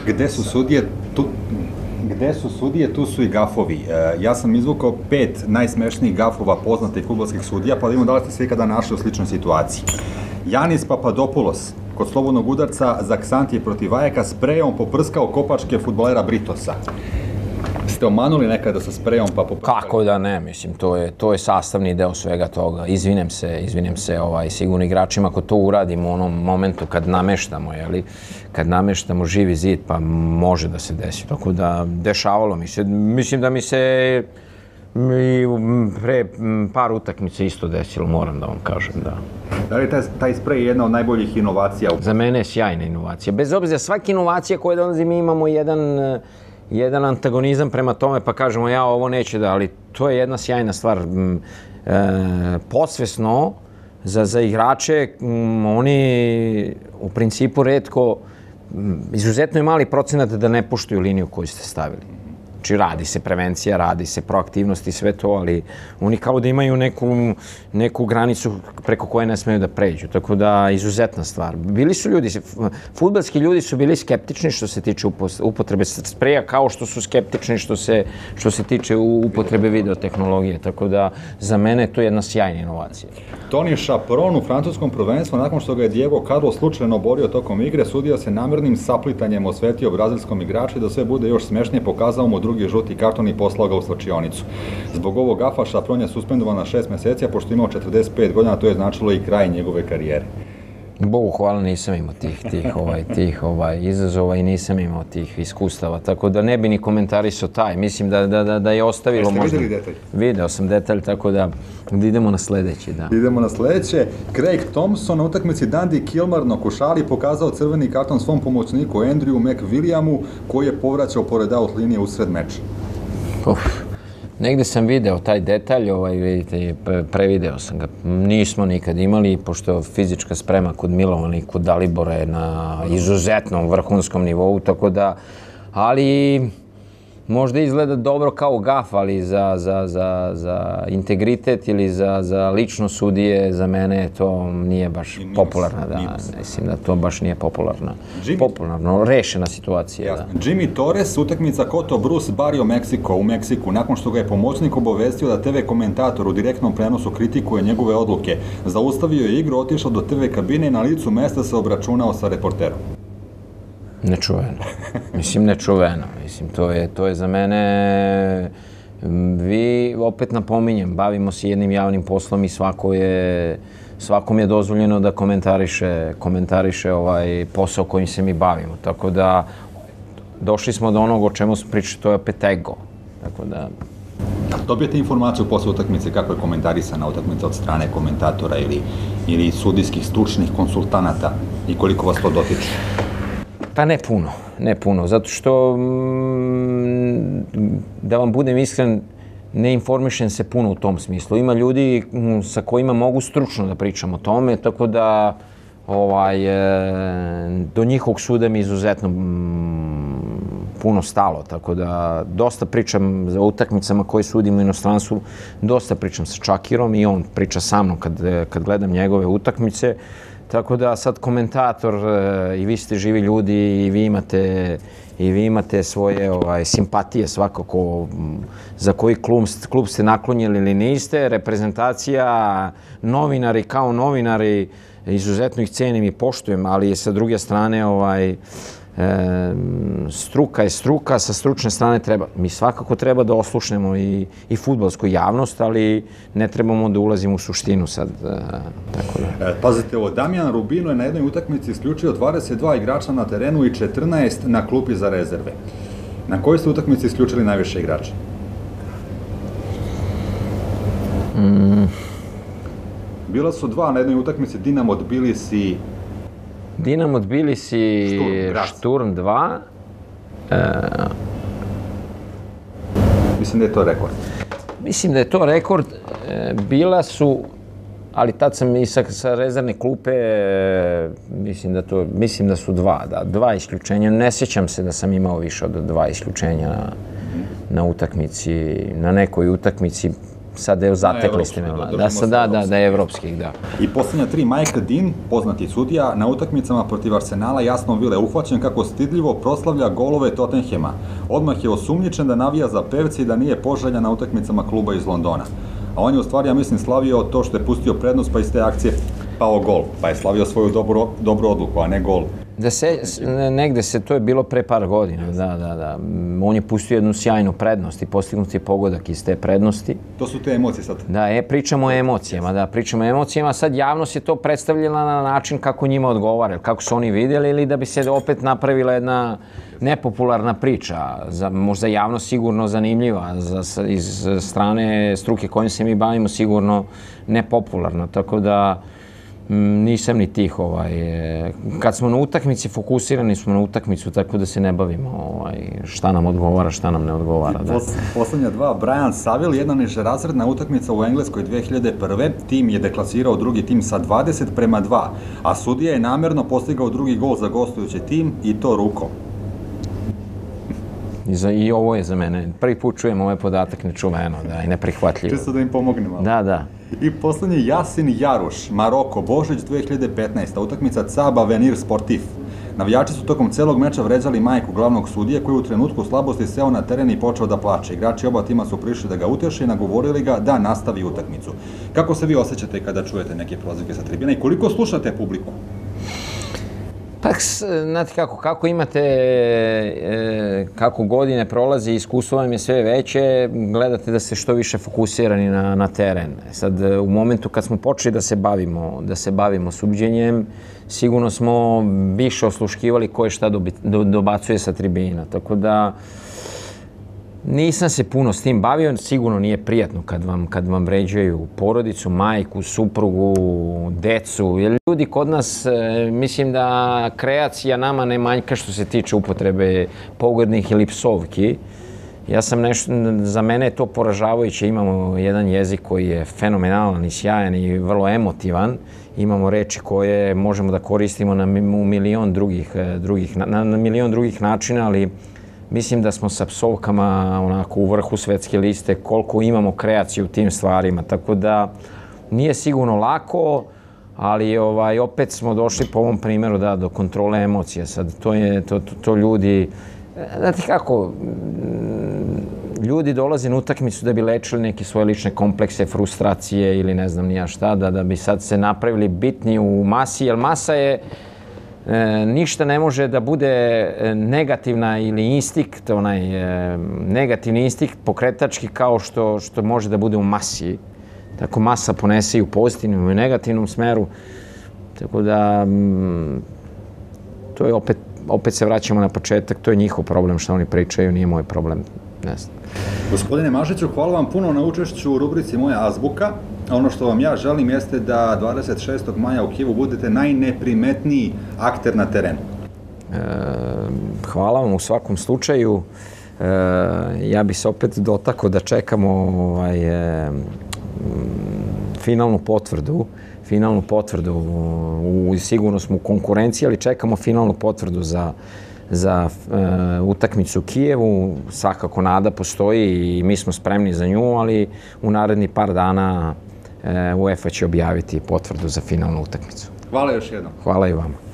Gde su sudije, tu su i gafovi. Ja sam izvukao 5 najsmešnijih gafova poznatih fudbalskih sudija, pa da vidimo da li ste se ikada našli u sličnoj situaciji. Janis Papadopoulos, kod slobodnog udarca za Ksantije protiv Ajaka, sprejom poprskao kopačke fudbalera Britosa. Ste omanuli nekada sa sprejom pa poprskali? Kako da ne, mislim, to je sastavni deo svega toga. Izvinem se sigurno igračima ako to uradimo u onom momentu kad nameštamo, jeli? Kad nameštamo živi zid, pa može da se desi. Tako da, dešavalo mi se. Mislim da mi se i pre par utakmica isto desilo, moram da vam kažem, da. Da li je taj sprej jedna od najboljih inovacija? Za mene je sjajna inovacija. Bez obzira, svaka inovacija koja dolazi, mi imamo jedan antagonizam prema tome, pa kažemo ja ovo neću da, ali to je jedna sjajna stvar. Podsvesno za igrače, oni u principu retko, izuzetno je mali procenat da ne poštuju liniju koju ste stavili. Znači radi se prevencija, radi se proaktivnost i sve to, ali oni kao da imaju neku granicu preko koje ne smeju da pređu. Tako da, izuzetna stvar. Bili su ljudi, fudbalski ljudi su bili skeptični što se tiče upotrebe spreja, kao što su skeptični što se tiče upotrebe videotehnologije. Tako da, za mene je to jedna sjajna inovacija. Toni Šapron u francuskom prvenstvu, nakon što ga je Diego Carlos slučajno oborio tokom igre, sudija se namernim saplitanjem osvetio brazilskom igraču da sve bude još smešnije, pokazao mu drugi žuti karton i poslao ga u slačionicu. Zbog ovog gafa Šapron je suspendovan na 6 meseci, a pošto imao 45 godina, to je značilo i kraj njegove karijere. Bogu hvala, nisam imao tih izazova i nisam imao tih iskustava, tako da ne bi ni komentarisao taj. Mislim da je ostavilo možda... Jeste videli detalj? Video sam detalj, tako da idemo na sledeći, da. Idemo na sledeće. Craig Thompson na utakmici Dundee Kilmar na košari pokazao crveni karton svom pomoćniku Andrewu McWilliamu, koji je povraćao pored out linije usred meča. Negde sam video taj detalj, vidite, prevideo sam ga. Nismo nikad imali, pošto fizička sprema kod Milovana i kod Dalibora je na izuzetnom vrhunskom nivou, tako da, ali možda izgleda dobro kao gaf, ali za integritet ili za lično sudije, za mene to nije baš popularna, da, mislim da to baš nije popularno, rešena situacija. Jimmy Torres, utakmica Coto Bruce Barrio Mexico u Meksiku, nakon što ga je pomoćnik obavestio da TV komentator u direktnom prenosu kritikuje njegove odluke, zaustavio je igru, otišao do TV kabine i na licu mesta se obračunao sa reporterom. Nečuveno. Mislim, nečuveno. Mislim, to je za mene... Vi, opet napominjem, bavimo se jednim javnim poslom i svakom je dozvoljeno da komentariše posao kojim se mi bavimo. Tako da, došli smo do onog o čemu smo pričali, to je opet ego. Tako da... Dobijete informaciju posle utakmice kako je komentarisana utakmica od strane komentatora ili sudijskih stručnih konsultanata i koliko vas to dotiče? Pa ne puno, zato što, da vam budem iskren, ne informišem se puno u tom smislu. Ima ljudi sa kojima mogu stručno da pričam o tome, tako da do njihovog suda mi izuzetno puno stalo, tako da dosta pričam za utakmicama koje sudim u inostranstvu, dosta pričam sa Čakirom i on priča sa mnom kad gledam njegove utakmice. Tako da sad komentator, i vi ste živi ljudi i vi imate svoje simpatije svakako za koji klub ste naklonjeni ili niste. Reprezentacija, novinari kao novinari, izuzetno ih cenim i poštujem, ali sa druge strane struka je struka, sa stručne strane mi svakako treba da oslušnemo i fudbalsku javnost, ali ne trebamo da ulazimo u suštinu sad. Pazite ovo, Damjan Rubino je na jednoj utakmici isključio 22 igrača na terenu i 14 na klupi za rezerve. Na kojoj ste utakmici isključili najviše igrača? Bila su dva na jednoj utakmici, Dinamo Tbilisi Šturm 2. Mislim da je to rekord. Mislim da je to rekord. Bila su, ali tad sam i sa rezervne klupe, mislim da su dva isključenja. Ne sjećam se da sam imao više od 2 isključenja na utakmici, na nekoj utakmici. sad zatekli ste me. Da, evropskih, da. I posljednja 3, Michael Dean, poznati sudija, na utakmicama protiv Arsenala jasno Ville uhvaćen kako stidljivo proslavlja golove Tottenhema. Odmah je osumnjičen da navija za pevce i da nije poželjan na utakmicama kluba iz Londona. A on je u stvari, ja mislim, slavio to što je pustio prednost, pa iz te akcije pao gol. Pa je slavio svoju dobru odluku, a ne gol. Negde to je bilo pre par godina, da. On je pustio jednu sjajnu prednost i postignut je pogodak iz te prednosti. To su te emocije sad. Da, pričamo o emocijama, sad javnost je to predstavljena na način kako njima odgovara, kako su oni vidjeli ili da bi se opet napravila jedna nepopularna priča, možda javnost sigurno zanimljiva, iz strane struke kojim se mi bavimo sigurno nepopularna, tako da nisam ni tih, kad smo na utakmici, fokusirani smo na utakmicu, tako da se ne bavimo šta nam odgovara, šta nam ne odgovara. Poslednja 2, Brian Saville, jedna nižerazredna utakmica u Engleskoj 2001. Tim je deklasirao drugi tim sa 20:2, a sudija je namjerno postigao drugi gol za gostujući tim i to rukom. I ovo je za mene, prvi put čujem ovaj podatak nečuveno, da, i neprihvatljivo. Čisto da im pomognemo. Da. I poslednji, Yasin Jaruš, Maroko, Božić 2015. Utakmica CAB Avenir Sportif. Navijači su tokom celog meča vređali majku glavnog sudije koji u trenutku slabosti seo na teren i počeo da plače. Igrači oba tima su prišli da ga uteše i nagovorili ga da nastavi utakmicu. Kako se vi osjećate kada čujete neke prozivke sa tribina i koliko slušate publiku? Pa, znate kako imate, kako godine prolazi, iskustvo vam je sve veće, gledate da ste što više fokusirani na teren. Sad, u momentu kad smo počeli da se bavimo suđenjem, sigurno smo više osluškivali ko je šta dobacuje sa tribina, tako da nisam se puno s tim bavio, sigurno nije prijatno kad vam vređaju porodicu, majku, suprugu, decu, jer ljudi kod nas, mislim da kreacija nama ne manjka što se tiče upotrebe pogrdnih ili psovki. Za mene je to poražavajuće, imamo jedan jezik koji je fenomenalan i sjajan i vrlo emotivan, imamo reči koje možemo da koristimo na milion drugih načina, ali mislim da smo sa psovkama onako u vrhu svetske liste koliko imamo kreaciju u tim stvarima, tako da nije sigurno lako, ali opet smo došli po ovom primjeru do kontrole emocija. Sad to ljudi, znate kako, ljudi dolaze na utakmicu da bi lečili neke svoje lične komplekse, frustracije ili ne znam ni ja šta, da bi sad se napravili bitni u masi, jer masa je ništa ne može da bude negativna ili instinkt, negativni instinkt pokretački kao što može da bude u masi. Tako masa ponese i u pozitivnom i u negativnom smeru. Tako da, to je opet se vraćamo na početak, to je njihov problem što oni pričaju, nije moj problem. Gospodine Mašiću, hvala vam puno na učešću u rubrici Moja azbuka. Ono što vam ja želim jeste da 26. maja u Kijevu budete najneprimetniji akter na terenu. Hvala vam u svakom slučaju. Ja bih se opet dotakao da čekamo finalnu potvrdu. Sigurno smo u konkurenciji, ali čekamo finalnu potvrdu za utakmicu u Kijevu. Svakako nada postoji i mi smo spremni za nju, ali u naredni par dana UEFA će objaviti potvrdu za finalnu utakmicu. Hvala još jednom. Hvala i vama.